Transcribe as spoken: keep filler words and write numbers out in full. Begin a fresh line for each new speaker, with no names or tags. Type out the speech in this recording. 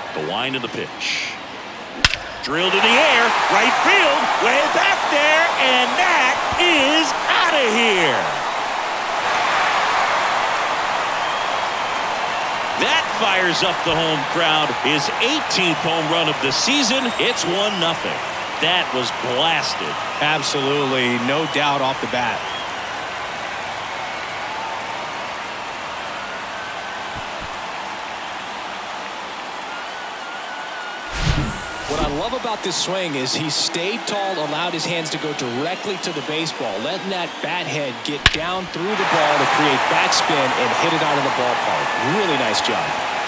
The wind of the pitch. Drilled in the air, right field, way back there, and that is out of here. That fires up the home crowd. His eighteenth home run of the season. It's one nothing. That was blasted.
Absolutely, no doubt off the bat. What I love about this swing is he stayed tall, allowed his hands to go directly to the baseball, letting that bat head get down through the ball to create backspin and hit it out of the ballpark. Really nice job.